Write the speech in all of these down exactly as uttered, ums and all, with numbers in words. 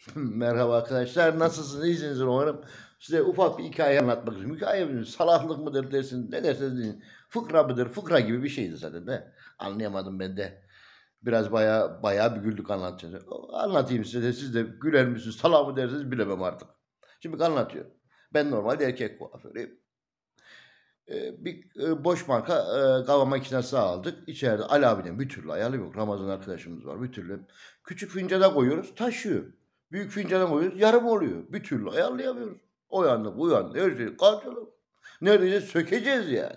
Merhaba arkadaşlar, nasılsınız? İyisinizdir umarım. Size ufak bir hikaye anlatmak istiyorum. Hikaye mi? Salaklık mıdır dersin, ne derseniz deyin. Fıkra mıdır? Fıkra gibi bir şeydi zaten de. Anlayamadım ben de. Biraz bayağı bayağı bir güldük anlatacağız. Anlatayım size de, siz de güler misiniz, salak mı dersiniz bilemem artık. Şimdi anlatıyor. Ben normalde erkek kuaförüyüm. Ee, bir e, boş banka e, kahve makinesi aldık. İçeride Ali abiden bir türlü ayarlıyor. Ramazan arkadaşımız var bir türlü. Küçük fincana koyuyoruz, taşıyor. Büyük fincana koyuyoruz, yarım oluyor. Bir türlü ayarlayamıyoruz. O yandı bu yandı, her şeyi karşılık. Neredeyse sökeceğiz yani.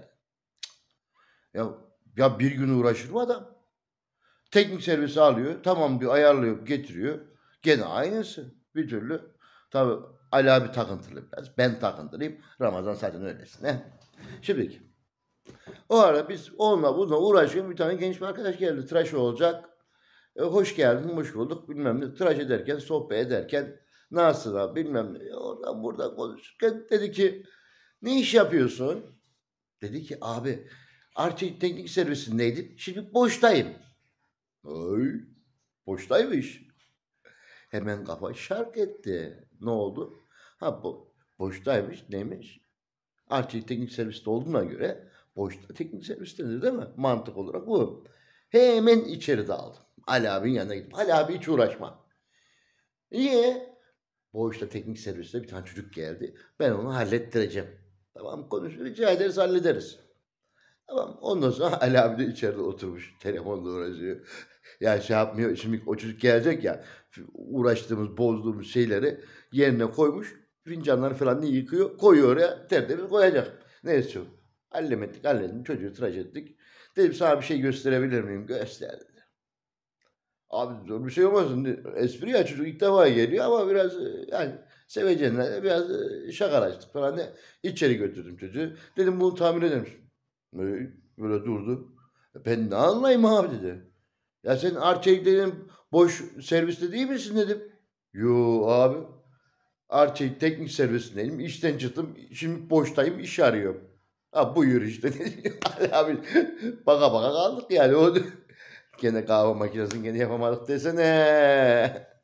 Ya, ya bir gün uğraşır mı adam? Teknik servisi alıyor, tamam diyor, ayarlıyor, getiriyor. Gene aynısı. Bir türlü. Tabii Ali abi takıntılı biraz. Ben takıntılıyım. Ramazan zaten öylesine. Şimdi o ara biz onunla bununla uğraşıyoruz. Bir tane genç bir arkadaş geldi. Tıraş olacak. E, hoş geldin, hoş bulduk bilmem ne. Tıraş ederken, sohbet ederken nasıl abi bilmem ne. Oradan buradan konuşurken dedi ki ne iş yapıyorsun? Dedi ki abi Arçelik teknik servisindeydim. Şimdi boştayım. Ay, boştaymış. Hemen kafa şark etti. Ne oldu? Ha bu boştaymış neymiş? Arçelik teknik serviste olduğuna göre boşta teknik servistedir değil mi? Mantık olarak bu. Hemen içeri daldım. Ali abinin yanına gittim. Ali abi hiç uğraşma. Niye? Boşta teknik serviste bir tane çocuk geldi. Ben onu hallettireceğim. Tamam konuş rica ederiz hallederiz. Tamam ondan sonra Ali abi de içeride oturmuş. Telefonla uğraşıyor. Ya şey yapmıyor. Şimdi o çocuk gelecek ya. Uğraştığımız, bozduğumuz şeyleri yerine koymuş. Fincanları falan da yıkıyor. Koyuyor oraya. Tertemiz koyacak. Neyse çok. Hallemettik, halledim. Çocuğu tıraş ettik. Dedim sana bir şey gösterebilir miyim? Göster dedi. Abi zor bir şey olmasın. Espri ya çocuk ilk defa geliyor ama biraz e, yani sevecenler biraz e, şakalaştık falan. De. İçeri götürdüm çocuğu. Dedim bunu tamir eder misin? Böyle, böyle durdu. Ben ne anlayayım abi dedi. Ya sen Arçelik dedim boş serviste değil misin dedim. Yo abi. Arçelik teknik servisindeyim. İşten çıktım. Şimdi boştayım iş arıyorum. Ha buyur işte. Ali abi baka baka kaldık yani. O gene kahve makinesini gene yapamadık desene.